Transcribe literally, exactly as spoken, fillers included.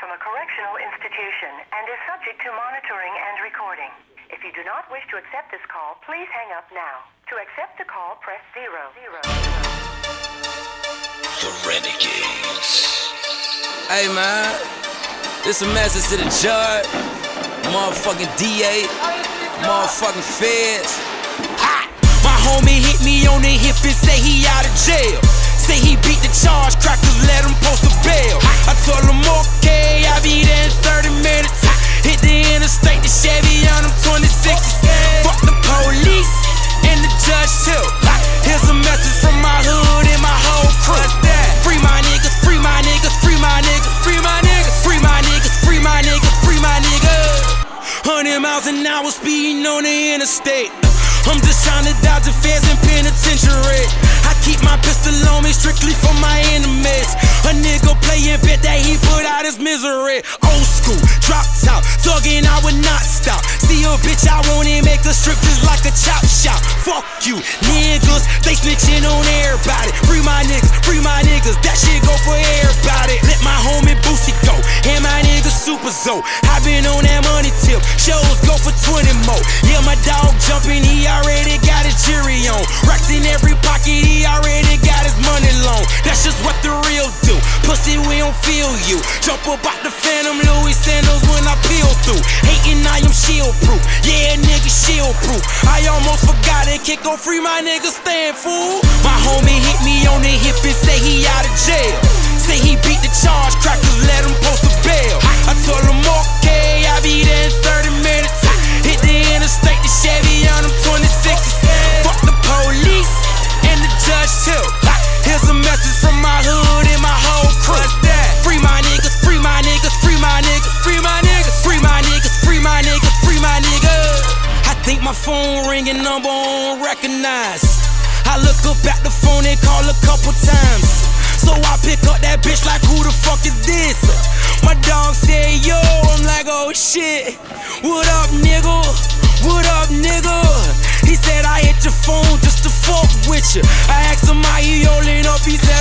from a correctional institution and is subject to monitoring and recording. If you do not wish to accept this call, please hang up now. To accept the call, press zero. Zero. The Renegades. Hey man, this a message to the judge, motherfucking D A, motherfucking feds. Ha! My homie hit me on the hip and say he out of jail. Say he beat the charge, crackers let him post a bail. I told him okay, I'll be there in thirty minutes. Hit the interstate, the Chevy on them twenty-sixes. Fuck the police and the judge too. Here's a message from my hood and my whole crew. Free my niggas, free my niggas, free my niggas, free my niggas, free my niggas, free my niggas, free my niggas. Hundred miles an hour speeding on the interstate. I'm just trying to dodge the feds and penitentiary. I keep my pistol on me strictly for my enemies. A nigga playing bet that he put out his misery. Old school, drop top, thuggin', I would not stop. See a bitch, I want it, make her strip just like a chop shop. Fuck you, niggas, they snitching on everybody. Free my niggas, free my niggas, that shit go for everybody. Let my homie Boosie go, and my nigga Super Zoe. I been on that money tip, shows go for twenty more. Yeah, my dog jumping, he already got his jury on. Racks in every pocket, he already got his money loan. That's just what the real do. Pussy, we don't feel you. Jump up out the Phantom Louis Sandals when I peel through. Hating, I am shield proof. Yeah, nigga, shield proof. I almost forgot it. Kick on free, my nigga, stand fool. My homie hit me on the hip and say he out of jail. Say he beat the charge, crackers let him post a bail. I told him okay, I'll be there in thirty minutes. Hit the interstate, the Chevy on them twenty-sixes. Fuck the police and the judge too. Here's a message from my hood and my whole crew. Free my niggas, free my niggas, free my niggas, free my niggas, free my niggas, free my niggas, free my niggas. I think my phone ringing, number on recognize. I look up at the phone and call a couple times. So I pick up that bitch like, who the fuck is this? My dog said, yo, I'm like, oh shit. What up, nigga? What up, nigga? He said, I hit your phone just to fuck with you. I asked him how he holding up, he said,